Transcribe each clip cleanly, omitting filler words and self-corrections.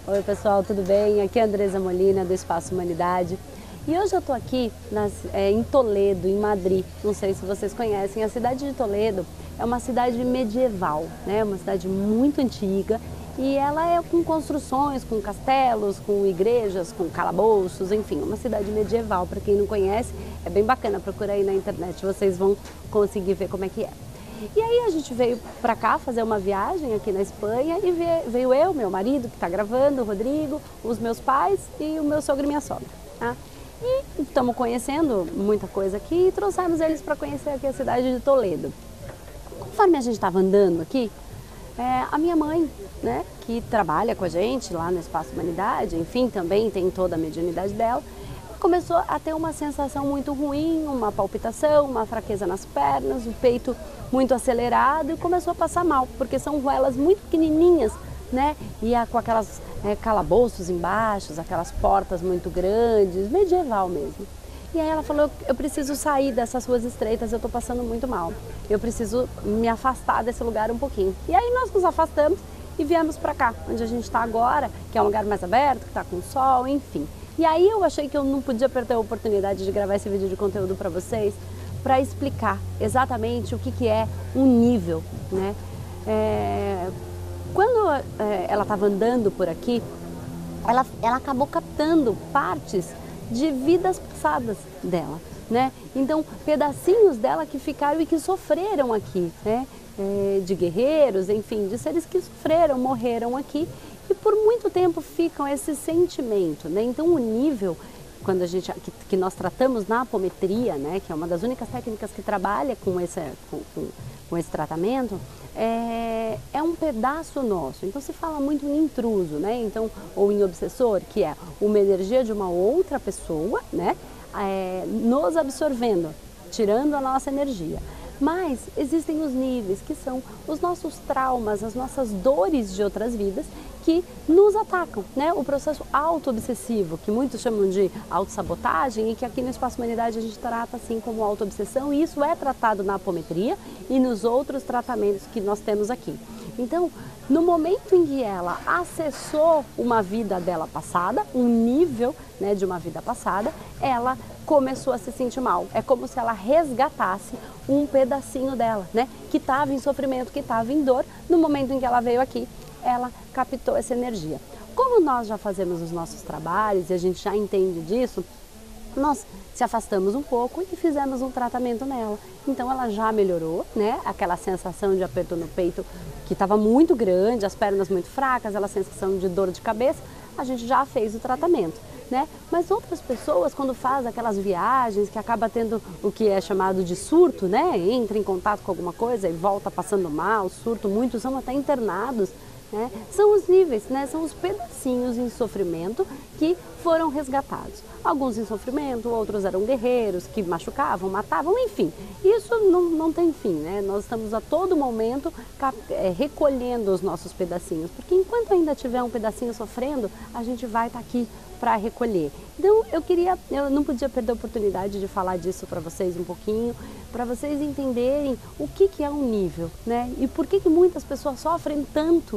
Oi pessoal, tudo bem? Aqui é a Andresa Molina do Espaço Humanidade e hoje eu estou aqui em Toledo, em Madrid. Não sei se vocês conhecem, a cidade de Toledo é uma cidade medieval, né? Uma cidade muito antiga e ela é com construções, com castelos, com igrejas, com calabouços, enfim, uma cidade medieval. Para quem não conhece, é bem bacana, procura aí na internet, vocês vão conseguir ver como é que é. E aí a gente veio para cá fazer uma viagem aqui na Espanha e veio eu, meu marido que está gravando, o Rodrigo, os meus pais e o meu sogro e minha sogra. Tá? E estamos conhecendo muita coisa aqui e trouxemos eles para conhecer aqui a cidade de Toledo. Conforme a gente estava andando aqui, a minha mãe, né, que trabalha com a gente lá no Espaço Humanidade, enfim, também tem toda a mediunidade dela, começou a ter uma sensação muito ruim, uma palpitação, uma fraqueza nas pernas, o peito muito acelerado e começou a passar mal, porque são ruelas muito pequenininhas, né? E com aquelas calabouços embaixo, aquelas portas muito grandes, medieval mesmo. E aí ela falou, eu preciso sair dessas ruas estreitas, eu estou passando muito mal. Eu preciso me afastar desse lugar um pouquinho. E aí nós nos afastamos e viemos para cá, onde a gente está agora, que é um lugar mais aberto, que está com sol, enfim. E aí eu achei que eu não podia perder a oportunidade de gravar esse vídeo de conteúdo para vocês, para explicar exatamente o que é um nível, né? Quando ela estava andando por aqui, ela acabou captando partes de vidas passadas dela, né? Então, pedacinhos dela que ficaram e que sofreram aqui, né? De guerreiros, enfim, de seres que sofreram, morreram aqui e por muito tempo ficam esse sentimento, né? Então, o nível, quando que nós tratamos na apometria, né, que é uma das únicas técnicas que trabalha com esse tratamento, é um pedaço nosso. Então se fala muito em intruso, né, então, ou em obsessor, que é uma energia de uma outra pessoa, né, nos absorvendo, tirando a nossa energia. Mas existem os níveis, que são os nossos traumas, as nossas dores de outras vidas que nos atacam, né? O processo auto-obsessivo, que muitos chamam de autossabotagem e que aqui no Espaço Humanidade a gente trata assim como autoobsessão, e isso é tratado na apometria e nos outros tratamentos que nós temos aqui. Então, no momento em que ela acessou uma vida dela passada, um nível, né, de uma vida passada, ela começou a se sentir mal. É como se ela resgatasse um pedacinho dela, né, que estava em sofrimento, que estava em dor. No momento em que ela veio aqui, ela captou essa energia. Como nós já fazemos os nossos trabalhos e a gente já entende disso, nós se afastamos um pouco e fizemos um tratamento nela. Então ela já melhorou, né? Aquela sensação de aperto no peito que estava muito grande, as pernas muito fracas, aquela sensação de dor de cabeça, a gente já fez o tratamento, né? Mas outras pessoas, quando faz aquelas viagens que acaba tendo o que é chamado de surto, né? Entra em contato com alguma coisa e volta passando mal, surto, muitos são até internados, né? São os níveis, né? São os pedacinhos em sofrimento que foram resgatados. Alguns em sofrimento, outros eram guerreiros que machucavam, matavam, enfim. Isso não tem fim, né? Nós estamos a todo momento recolhendo os nossos pedacinhos, porque enquanto ainda tiver um pedacinho sofrendo, a gente vai estar aqui para recolher. Então eu não podia perder a oportunidade de falar disso para vocês um pouquinho, para vocês entenderem o que é um nível, né? E por que muitas pessoas sofrem tanto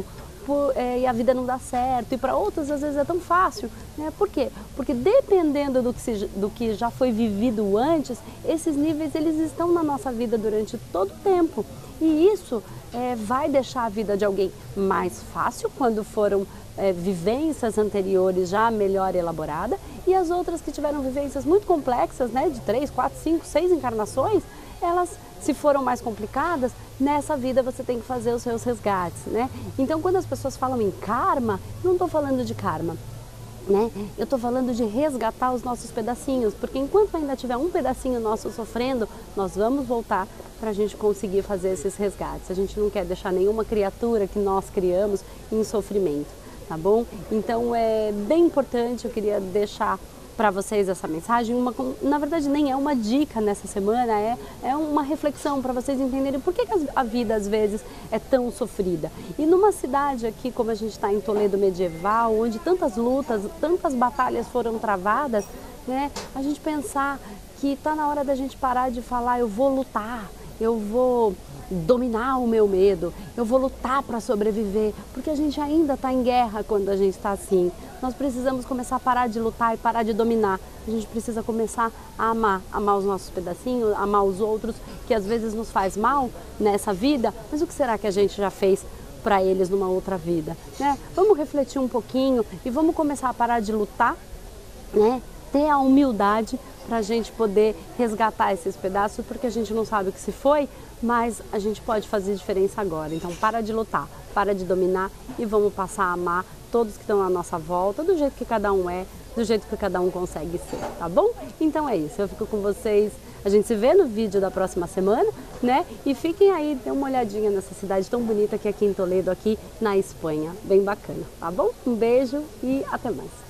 e a vida não dá certo, e para outras às vezes é tão fácil, né? Por quê? Porque dependendo do que já foi vivido antes, esses níveis eles estão na nossa vida durante todo o tempo, e isso vai deixar a vida de alguém mais fácil quando foram vivências anteriores já melhor elaborada, e as outras que tiveram vivências muito complexas, né, de 3, 4, 5, 6 encarnações, elas, se foram mais complicadas, nessa vida você tem que fazer os seus resgates, né? Então, quando as pessoas falam em karma, não estou falando de karma, né? Eu estou falando de resgatar os nossos pedacinhos, porque enquanto ainda tiver um pedacinho nosso sofrendo, nós vamos voltar para a gente conseguir fazer esses resgates. A gente não quer deixar nenhuma criatura que nós criamos em sofrimento, tá bom? Então é bem importante, eu queria deixar para vocês essa mensagem, na verdade nem é uma dica nessa semana, é uma reflexão para vocês entenderem por que a vida às vezes é tão sofrida. E numa cidade aqui como a gente está em Toledo medieval, onde tantas lutas, tantas batalhas foram travadas, né, a gente pensar que está na hora da gente parar de falar eu vou lutar, eu vou dominar o meu medo, eu vou lutar para sobreviver, porque a gente ainda está em guerra quando a gente está assim. Nós precisamos começar a parar de lutar e parar de dominar. A gente precisa começar a amar os nossos pedacinhos, amar os outros, que às vezes nos faz mal nessa vida, mas o que será que a gente já fez para eles numa outra vida, né? Vamos refletir um pouquinho e vamos começar a parar de lutar, né? Ter a humildade para a gente poder resgatar esses pedaços, porque a gente não sabe o que se foi, mas a gente pode fazer diferença agora. Então para de lutar, para de dominar e vamos passar a amar todos que estão à nossa volta, do jeito que cada um é, do jeito que cada um consegue ser, tá bom? Então é isso, eu fico com vocês, a gente se vê no vídeo da próxima semana, né? E fiquem aí, dê uma olhadinha nessa cidade tão bonita que é aqui em Toledo, aqui na Espanha, bem bacana, tá bom? Um beijo e até mais.